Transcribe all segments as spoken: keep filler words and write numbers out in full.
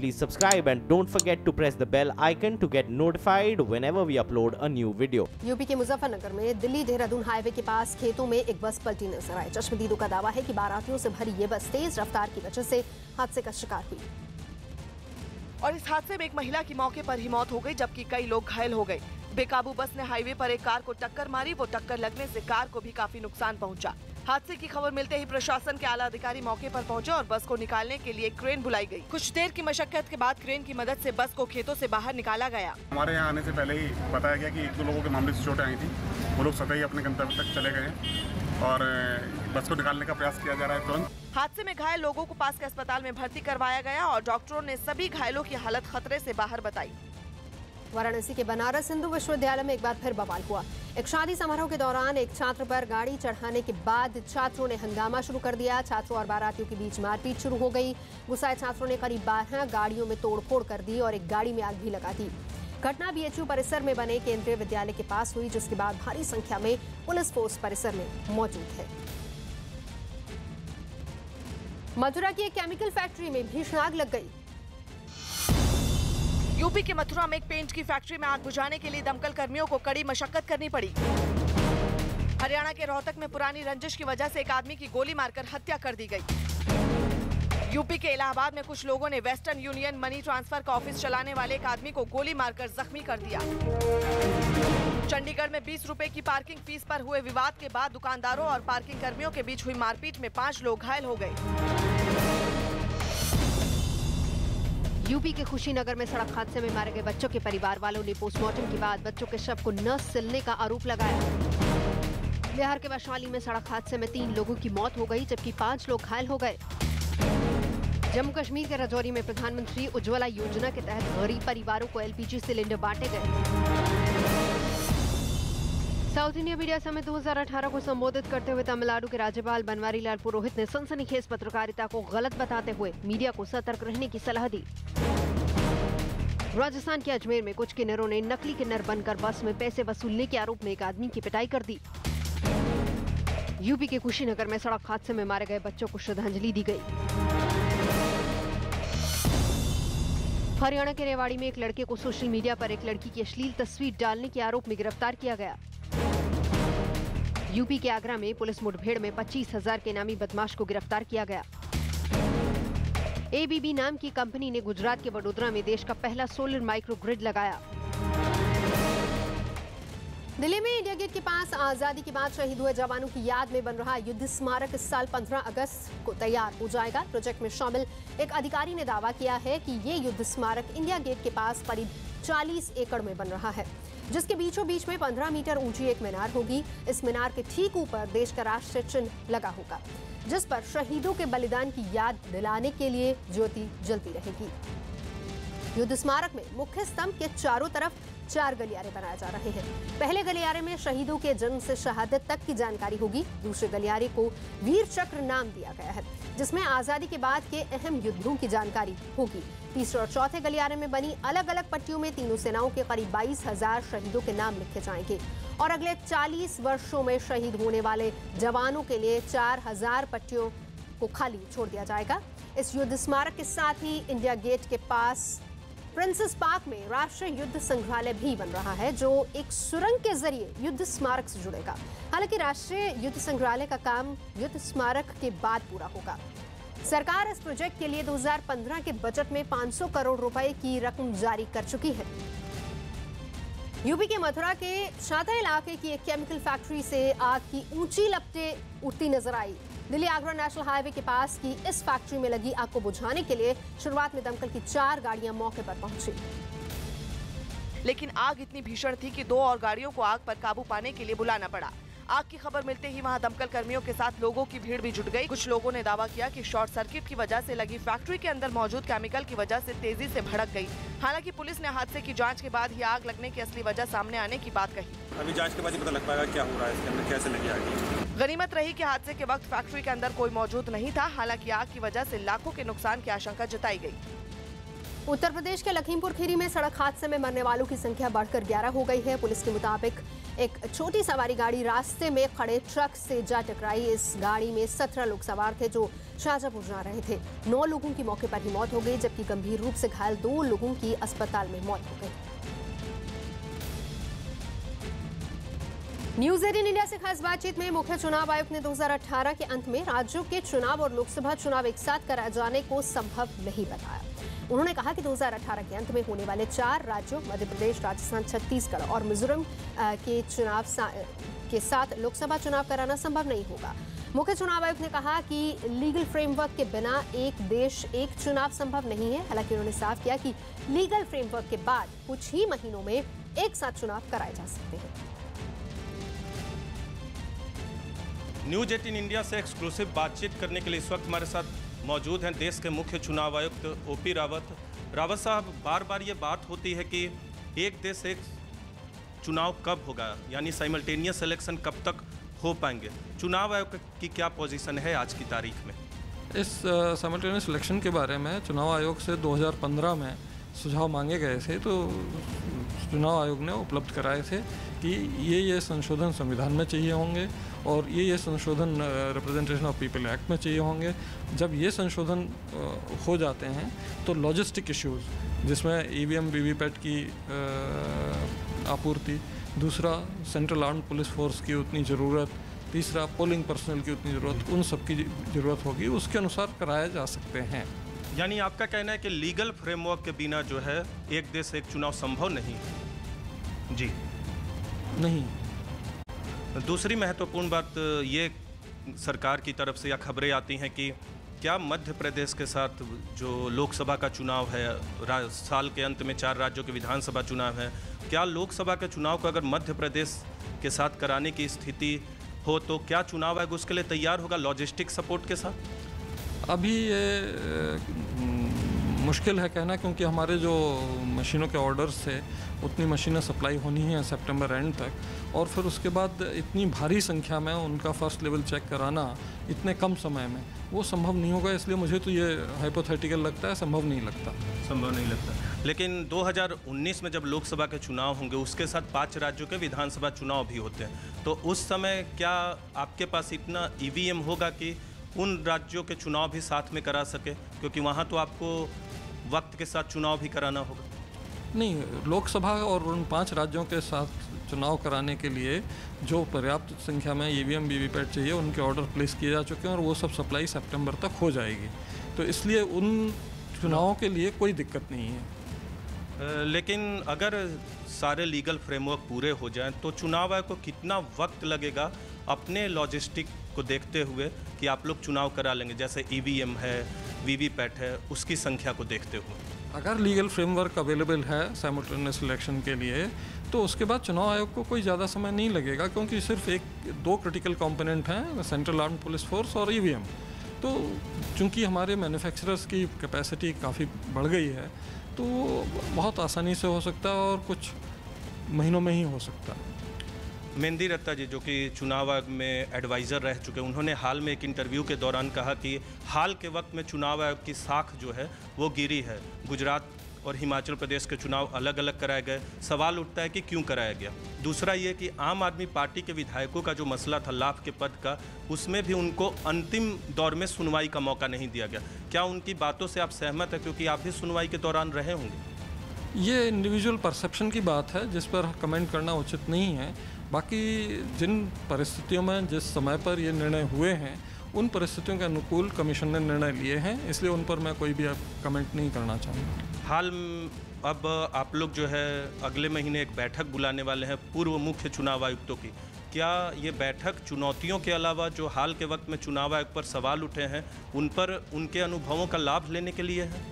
please subscribe and don't forget to press the bell icon to get notified whenever we upload a new video. UP के मुजफ्फरनगर में Delhi Dehradun highway के पास खेतों में एक बस पलटी नजर आई। चश्मदीदों का दावा है कि बारातियों से भरी ये बस तेज रफ्तार की वजह से हादसे का शिकार हुई और इस हादसे में एक महिला की मौके पर ही मौत हो गई, जबकि कई लोग घायल हो गए। बेकाबू बस ने हाईवे पर एक कार को टक्कर मारी। वो टक्कर लगने से कार को भी काफी नुकसान पहुंचा। हादसे की खबर मिलते ही प्रशासन के आला अधिकारी मौके पर पहुंचे और बस को निकालने के लिए क्रेन बुलाई गई। कुछ देर की मशक्कत के बाद क्रेन की मदद से बस को खेतों से बाहर निकाला गया। हमारे यहाँ आने से पहले ही बताया गया कि एक दो लोगों के मामले से चोटें आई थी। वो लोग सतही अपने गंतव्य तक चले गए और बस को निकालने का प्रयास किया जा रहा है तुरंत। हादसे में घायल लोगों को पास के अस्पताल में भर्ती करवाया गया और डॉक्टरों ने सभी घायलों की हालत खतरे से बाहर बताई। वाराणसी के बनारस हिंदू विश्वविद्यालय में एक बार फिर बवाल हुआ। एक शादी समारोह के दौरान एक छात्र पर गाड़ी चढ़ाने के बाद छात्रों ने हंगामा शुरू कर दिया। छात्रों और बारातियों के बीच मारपीट शुरू हो गई। गुस्साए छात्रों ने करीब बारह गाड़ियों में तोड़फोड़ कर दी और एक गाड़ी में आग भी लगा दी। घटना बीएचयू परिसर में बने केंद्रीय विद्यालय के पास हुई, जिसके बाद भारी संख्या में पुलिस फोर्स परिसर में मौजूद है। मथुरा की एक केमिकल फैक्ट्री में भीषण आग लग गई। यूपी के मथुरा में एक पेंट की फैक्ट्री में आग बुझाने के लिए दमकल कर्मियों को कड़ी मशक्कत करनी पड़ी। हरियाणा के रोहतक में पुरानी रंजिश की वजह से एक आदमी की गोली मारकर हत्या कर दी गई। यूपी के इलाहाबाद में कुछ लोगों ने वेस्टर्न यूनियन मनी ट्रांसफर का ऑफिस चलाने वाले एक आदमी को गोली मारकर जख्मी कर दिया। चंडीगढ़ में बीस रुपए की पार्किंग फीस पर हुए विवाद के बाद दुकानदारों और पार्किंग कर्मियों के बीच हुई मारपीट में पांच लोग घायल हो गए। यूपी के खुशीनगर में सड़क हादसे में मारे गए बच्चों के परिवार वालों ने पोस्टमार्टम के बाद बच्चों के शव को न सिलने का आरोप लगाया। बिहार के वैशाली में सड़क हादसे में तीन लोगों की मौत हो गई, जबकि पांच लोग घायल हो गए। जम्मू कश्मीर के राजौरी में प्रधानमंत्री उज्ज्वला योजना के तहत गरीब परिवारों को एलपीजी सिलेंडर बांटे गए। साउथ इंडिया मीडिया समिट दो हज़ार अठारह को संबोधित करते हुए तमिलनाडु के राज्यपाल बनवारी लाल पुरोहित ने सनसनीखेज पत्रकारिता को गलत बताते हुए मीडिया को सतर्क रहने की सलाह दी। राजस्थान के अजमेर में कुछ किन्नरों ने नकली किन्नर बनकर बस में पैसे वसूलने के आरोप में एक आदमी की पिटाई कर दी। यूपी के कुशीनगर में सड़क हादसे में मारे गए बच्चों को श्रद्धांजलि दी गई। हरियाणा के रेवाड़ी में एक लड़के को सोशल मीडिया पर एक लड़की की अश्लील तस्वीर डालने के आरोप में गिरफ्तार किया गया। यूपी के आगरा में पुलिस मुठभेड़ में पच्चीस हजार के इनामी बदमाश को गिरफ्तार किया गया। एबीबी नाम की कंपनी ने गुजरात के वडोदरा में देश का पहला सोलर माइक्रो ग्रिड लगाया। दिल्ली में इंडिया गेट के पास आजादी के बाद शहीद हुए जवानों की याद में बन रहा युद्ध स्मारक इस साल पंद्रह अगस्त को तैयार हो जाएगा। प्रोजेक्ट में शामिल एक अधिकारी ने दावा किया है कि ये युद्ध स्मारक इंडिया गेट के पास करीब चालीस एकड़ में बन रहा है, जिसके बीचों बीच में पंद्रह मीटर ऊंची एक मीनार होगी। इस मीनार के ठीक ऊपर देश का राष्ट्रीय चिन्ह लगा होगा, जिस पर शहीदों के बलिदान की याद दिलाने के लिए ज्योति जलती रहेगी। युद्ध स्मारक में मुख्य स्तंभ के चारों तरफ चार गलियारे बनाए जा रहे हैं। पहले गलियारे में शहीदों के जन्म से शहादत तक की जानकारी होगी। दूसरे गलियारे को वीर चक्र नाम दिया गया है, जिसमें आजादी के बाद के अहम युद्धों की जानकारी होगी। तीसरे और चौथे गलियारे में बनी अलग अलग पट्टियों में तीनों सेनाओं के करीब बाईस हजार शहीदों के नाम लिखे जाएंगे और अगले चालीस वर्षों में शहीद होने वाले जवानों के लिए चार हजार पट्टियों को खाली छोड़ दिया जाएगा। इस युद्ध स्मारक के साथ ही इंडिया गेट के पास प्रिंसेस पार्क में राष्ट्रीय युद्ध संग्रहालय भी बन रहा है, जो एक सुरंग के जरिए युद्ध स्मारक से जुड़ेगा। हालांकि राष्ट्रीय युद्ध संग्रहालय का काम युद्ध स्मारक के बाद पूरा होगा। सरकार इस प्रोजेक्ट के लिए दो हज़ार पंद्रह के बजट में पाँच सौ करोड़ रुपए की रकम जारी कर चुकी है। यूपी के मथुरा के शादा इलाके की एक केमिकल फैक्ट्री से आग की ऊंची लपटें उठती नजर आई। दिल्ली आगरा नेशनल हाईवे के पास की इस फैक्ट्री में लगी आग को बुझाने के लिए शुरुआत में दमकल की चार गाड़ियां मौके पर पहुंची, लेकिन आग इतनी भीषण थी कि दो और गाड़ियों को आग पर काबू पाने के लिए बुलाना पड़ा। आग की खबर मिलते ही वहां दमकल कर्मियों के साथ लोगों की भीड़ भी जुट गई। कुछ लोगों ने दावा किया कि शॉर्ट सर्किट की वजह से लगी फैक्ट्री के अंदर मौजूद केमिकल की वजह से तेजी से भड़क गई। हालांकि पुलिस ने हादसे की जांच के बाद ही आग लगने की असली वजह सामने आने की बात कही। अभी जांच के बाद ही पता लग पाएगा क्या हो रहा है, इसके अंदर कैसे लगी आग। गनीमत रही कि हादसे के वक्त फैक्ट्री के अंदर कोई मौजूद नहीं था। हालांकि आग की वजह से लाखों के नुकसान की आशंका जताई गई। उत्तर प्रदेश के लखीमपुर खीरी में सड़क हादसे में मरने वालों की संख्या बढ़कर ग्यारह हो गई है। पुलिस के मुताबिक एक छोटी सवारी गाड़ी रास्ते में खड़े ट्रक से जा टकराई। इस गाड़ी में सत्रह लोग सवार थे, जो शाजापुर जा रहे थे। नौ लोगों की मौके पर ही मौत हो गई, जबकि गंभीर रूप से घायल दो लोगों की अस्पताल में मौत हो गई। न्यूज एटीन इंडिया से खास बातचीत में मुख्य चुनाव आयुक्त ने दो हज़ार अठारह के अंत में राज्यों के चुनाव और लोकसभा चुनाव एक साथ कराए जाने को संभव नहीं बताया। उन्होंने कहा कि दो हज़ार अठारह के अंत में होने वाले चार राज्यों मध्य प्रदेश, राजस्थान, छत्तीसगढ़ और मिजोरम के चुनाव के साथ लोकसभा चुनाव कराना संभव नहीं होगा। मुख्य चुनाव आयुक्त ने कहा कि लीगल फ्रेमवर्क के बिना एक देश एक चुनाव संभव नहीं है। हालांकि उन्होंने साफ किया कि लीगल फ्रेमवर्क के बाद कुछ ही महीनों में एक साथ चुनाव कराए जा सकते हैं। न्यूज एटीन इंडिया से एक्सक्लूसिव बातचीत करने के लिए इस वक्त हमारे साथ मौजूद हैं देश के मुख्य चुनाव आयुक्त ओपी रावत। रावत साहब, बार बार ये बात होती है कि एक देश एक चुनाव कब होगा, यानी साइमल्टेनियस इलेक्शन कब तक हो पाएंगे। चुनाव आयोग की क्या पोजीशन है आज की तारीख में? इस साइमल्टेनियस इलेक्शन के बारे में चुनाव आयोग से दो हज़ार पंद्रह में सुझाव मांगे गए थे, तो चुनाव आयोग ने उपलब्ध कराए थे कि ये ये संशोधन संविधान में चाहिए होंगे और ये ये संशोधन रिप्रेजेंटेशन ऑफ पीपल एक्ट में चाहिए होंगे। जब ये संशोधन हो जाते हैं तो लॉजिस्टिक इश्यूज़, जिसमें ईवीएम वीवीपैट की आपूर्ति, दूसरा सेंट्रल आर्म्ड पुलिस फोर्स की उतनी ज़रूरत, तीसरा पोलिंग पर्सनल की उतनी ज़रूरत, उन सब की ज़रूरत होगी, उसके अनुसार कराए जा सकते हैं। यानी आपका कहना है कि लीगल फ्रेमवर्क के बिना जो है एक देश एक चुनाव संभव नहीं है? जी नहीं। दूसरी महत्वपूर्ण बात ये सरकार की तरफ से या खबरें आती हैं कि क्या मध्य प्रदेश के साथ जो लोकसभा का चुनाव है, साल के अंत में चार राज्यों के विधानसभा चुनाव है, क्या लोकसभा के चुनाव को अगर मध्य प्रदेश के साथ कराने की स्थिति हो तो क्या चुनाव आयोग उसके लिए तैयार होगा लॉजिस्टिक सपोर्ट के साथ? अभी ये मुश्किल है कहना, क्योंकि हमारे जो मशीनों के ऑर्डर्स थे उतनी मशीनें सप्लाई होनी हैं सितंबर एंड तक, और फिर उसके बाद इतनी भारी संख्या में उनका फर्स्ट लेवल चेक कराना इतने कम समय में वो संभव नहीं होगा। इसलिए मुझे तो ये हाइपोथेटिकल लगता है, संभव नहीं लगता। संभव नहीं लगता। लेकिन दो हज़ार उन्नीस में जब लोकसभा के चुनाव होंगे उसके साथ पांच राज्यों के विधानसभा चुनाव भी होते हैं, तो उस समय क्या आपके पास इतना ईवीएम होगा कि उन राज्यों के चुनाव भी साथ में करा सके, क्योंकि वहाँ तो आपको वक्त के साथ चुनाव भी कराना होगा? नहीं, लोकसभा और उन पांच राज्यों के साथ चुनाव कराने के लिए जो पर्याप्त संख्या में ईवीएम वीवीपैट चाहिए उनके ऑर्डर प्लेस किए जा चुके हैं और वो सब सप्लाई सितंबर तक हो जाएगी, तो इसलिए उन चुनावों के लिए कोई दिक्कत नहीं है। लेकिन अगर सारे लीगल फ्रेमवर्क पूरे हो जाएं तो चुनाव आयोग को कितना वक्त लगेगा अपने लॉजिस्टिक को देखते हुए कि आप लोग चुनाव करा लेंगे, जैसे ईवीएम है, वीवीपैट है, उसकी संख्या को देखते हुए? अगर लीगल फ्रेमवर्क अवेलेबल है साइमल्टेनियस इलेक्शन के लिए तो उसके बाद चुनाव आयोग को कोई ज़्यादा समय नहीं लगेगा, क्योंकि सिर्फ एक दो क्रिटिकल कंपोनेंट हैं, सेंट्रल आर्म्ड पुलिस फोर्स और ईवीएम। तो चूंकि हमारे मैन्युफैक्चरर्स की कैपेसिटी काफ़ी बढ़ गई है तो बहुत आसानी से हो सकता है और कुछ महीनों में ही हो सकता है। मेहंदी रत्ता जी, जो कि चुनाव आयोग में एडवाइज़र रह चुके, उन्होंने हाल में एक इंटरव्यू के दौरान कहा कि हाल के वक्त में चुनाव आयोग की साख जो है वो गिरी है। गुजरात और हिमाचल प्रदेश के चुनाव अलग अलग कराए गए। सवाल उठता है कि क्यों कराया गया। दूसरा ये कि आम आदमी पार्टी के विधायकों का जो मसला था लाभ के पद का, उसमें भी उनको अंतिम दौर में सुनवाई का मौका नहीं दिया गया। क्या उनकी बातों से आप सहमत हैं, क्योंकि आप भी सुनवाई के दौरान रहे होंगे? ये इंडिविजुअल परसेप्शन की बात है जिस पर कमेंट करना उचित नहीं है। बाकी जिन परिस्थितियों में जिस समय पर ये निर्णय हुए हैं उन परिस्थितियों के अनुकूल कमीशन ने निर्णय लिए हैं, इसलिए उन पर मैं कोई भी अब कमेंट नहीं करना चाहूँगा। हाल अब आप लोग जो है अगले महीने एक बैठक बुलाने वाले हैं पूर्व मुख्य चुनाव आयुक्तों की। क्या ये बैठक चुनौतियों के अलावा जो हाल के वक्त में चुनाव आयोग पर सवाल उठे हैं उन पर उनके अनुभवों का लाभ लेने के लिए है?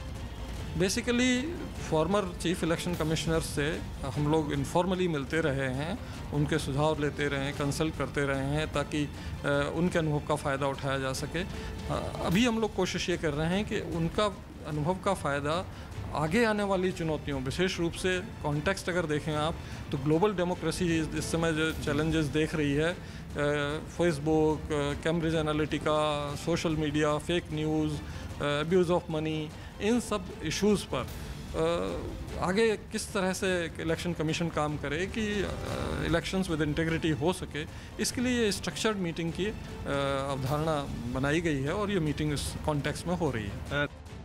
Basically former chief election commissioner से हम लोग इनफॉर्मली मिलते रहे हैं, उनके सुझाव लेते रहे हैं, कंसल्ट करते रहे हैं ताकि उनके अनुभव का फ़ायदा उठाया जा सके। अभी हम लोग कोशिश ये कर रहे हैं कि उनका अनुभव का फ़ायदा आगे आने वाली चुनौतियों, विशेष रूप से कॉन्टेक्स्ट अगर देखें आप तो ग्लोबल डेमोक्रेसी इस समय जो चैलेंजेस देख रही है, Facebook, Cambridge Analytica, social media, fake news, abuse of money, इन सब इश्यूज़ पर आगे किस तरह से इलेक्शन कमीशन काम करे कि इलेक्शंस विद इंटीग्रिटी हो सके, इसके लिए स्ट्रक्चर्ड मीटिंग की अवधारणा बनाई गई है और ये मीटिंग इस कॉन्टेक्स्ट में हो रही है।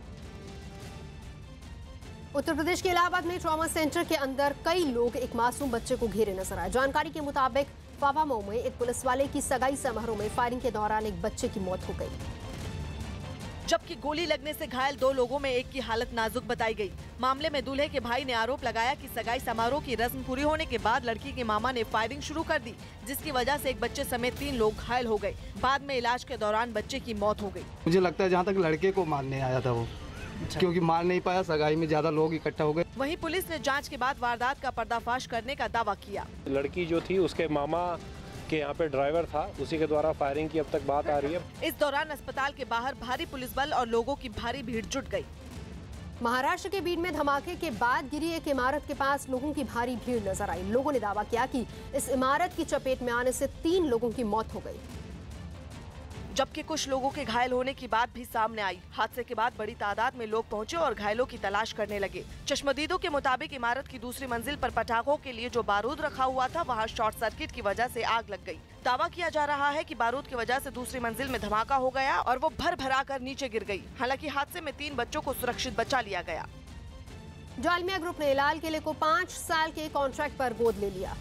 उत्तर प्रदेश के इलाहाबाद में ट्रॉमा सेंटर के अंदर कई लोग एक मासूम बच्चे को घेरे नजर आए। जानकारी के मुताबिक फाफामऊ में एक पुलिस वाले की सगाई समारोह में फायरिंग के दौरान एक बच्चे की मौत हो गई, जबकि गोली लगने से घायल दो लोगों में एक की हालत नाजुक बताई गई। मामले में दूल्हे के भाई ने आरोप लगाया कि सगाई समारोह की रस्म पूरी होने के बाद लड़की के मामा ने फायरिंग शुरू कर दी, जिसकी वजह से एक बच्चे समेत तीन लोग घायल हो गए। बाद में इलाज के दौरान बच्चे की मौत हो गई। मुझे लगता है जहाँ तक लड़के को मारने आया था वो, क्योंकि मार नहीं पाया, सगाई में ज्यादा लोग इकट्ठा हो गए। वहीं पुलिस ने जांच के बाद वारदात का पर्दाफाश करने का दावा किया। लड़की जो थी उसके मामा के यहाँ पे ड्राइवर था, उसी के द्वारा फायरिंग की अब तक बात आ रही है। इस दौरान अस्पताल के बाहर भारी पुलिस बल और लोगों की भारी भीड़ जुट गई। महाराष्ट्र के बीड में धमाके के बाद गिरी एक इमारत के पास लोगों की भारी भीड़ नजर आई। लोगों ने दावा किया कि इस इमारत की चपेट में आने से तीन लोगों की मौत हो गई, जबकि कुछ लोगों के घायल होने की बात भी सामने आई। हादसे के बाद बड़ी तादाद में लोग पहुंचे और घायलों की तलाश करने लगे। चश्मदीदों के मुताबिक इमारत की दूसरी मंजिल पर पटाखों के लिए जो बारूद रखा हुआ था, वहां शॉर्ट सर्किट की वजह से आग लग गई। दावा किया जा रहा है कि बारूद की वजह से दूसरी मंजिल में धमाका हो गया और वो भर भरा कर नीचे गिर गई। हालांकि हादसे में तीन बच्चों को सुरक्षित बचा लिया गया। डालमिया ग्रुप ने लाल किले को पाँच साल के कॉन्ट्रैक्ट पर गोद ले लिया।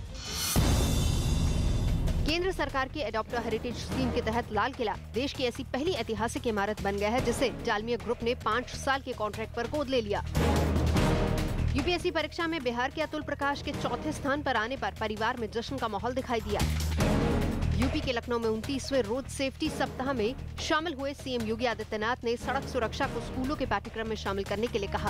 केंद्र सरकार की एडॉप्टर हेरिटेज स्कीम के तहत लाल किला देश की ऐसी पहली ऐतिहासिक इमारत बन गया है जिसे डालमिया ग्रुप ने पाँच साल के कॉन्ट्रैक्ट पर गोद ले लिया। यूपीएससी परीक्षा में बिहार के अतुल प्रकाश के चौथे स्थान पर आने पर परिवार में जश्न का माहौल दिखाई दिया। यूपी के लखनऊ में उनतीसवें रोड सेफ्टी सप्ताह में शामिल हुए सीएम योगी आदित्यनाथ ने सड़क सुरक्षा को स्कूलों के पाठ्यक्रम में शामिल करने के लिए कहा।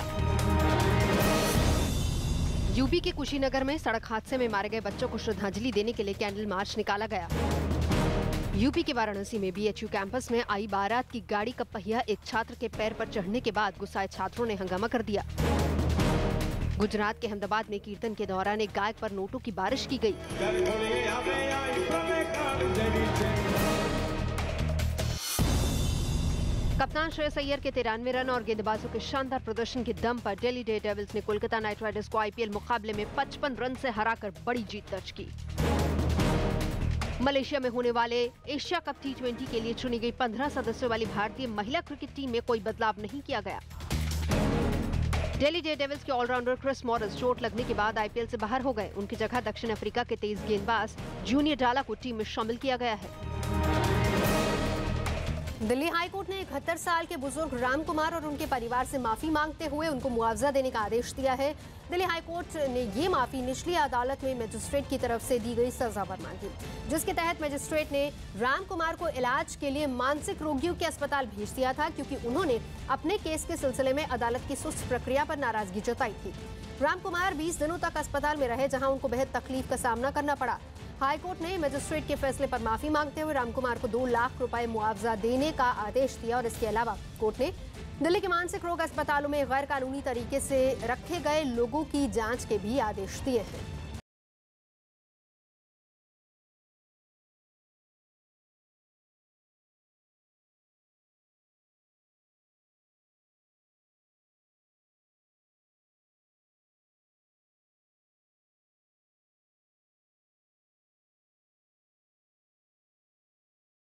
यूपी के कुशीनगर में सड़क हादसे में मारे गए बच्चों को श्रद्धांजलि देने के लिए कैंडल मार्च निकाला गया। यूपी के वाराणसी में बीएचयू कैंपस में आई बारात की गाड़ी का पहिया एक छात्र के पैर पर चढ़ने के बाद गुस्साए छात्रों ने हंगामा कर दिया। गुजरात के अहमदाबाद में कीर्तन के दौरान एक गायक पर नोटों की बारिश की गई। कप्तान श्रेयस अय्यर के तिरानवे रन और गेंदबाजों के शानदार प्रदर्शन के दम पर दिल्ली डेयरडेविल्स ने कोलकाता नाइट राइडर्स को आईपीएल मुकाबले में पचपन रन से हराकर बड़ी जीत दर्ज की। मलेशिया में होने वाले एशिया कप टी ट्वेंटी के लिए चुनी गई पंद्रह सदस्यों वाली भारतीय महिला क्रिकेट टीम में कोई बदलाव नहीं किया गया। दिल्ली डेयरडेविल्स के ऑलराउंडर क्रिस मॉरिस चोट लगने के बाद आईपीएल से बाहर हो गए। उनकी जगह दक्षिण अफ्रीका के तेज गेंदबाज जूनियर डाला को टीम में शामिल किया गया है। दिल्ली हाईकोर्ट ने इकहत्तर साल के बुजुर्ग राम कुमार और उनके परिवार से माफी मांगते हुए उनको मुआवजा देने का आदेश दिया है। दिल्ली हाईकोर्ट ने ये माफी निचली अदालत में मजिस्ट्रेट की तरफ से दी गई सजा पर मांगी, जिसके तहत मजिस्ट्रेट ने राम कुमार को इलाज के लिए मानसिक रोगियों के अस्पताल भेज दिया था, क्योंकि उन्होंने अपने केस के सिलसिले में अदालत की सुस्त प्रक्रिया पर नाराजगी जताई थी। राम कुमार बीस दिनों तक अस्पताल में रहे, जहां उनको बेहद तकलीफ का सामना करना पड़ा। हाईकोर्ट ने मजिस्ट्रेट के फैसले पर माफी मांगते हुए राम कुमार को दो लाख रुपए मुआवजा देने का आदेश दिया और इसके अलावा कोर्ट ने दिल्ली के मानसिक रोग अस्पतालों में गैर कानूनी तरीके से रखे गए लोगों की जांच के भी आदेश दिए हैं।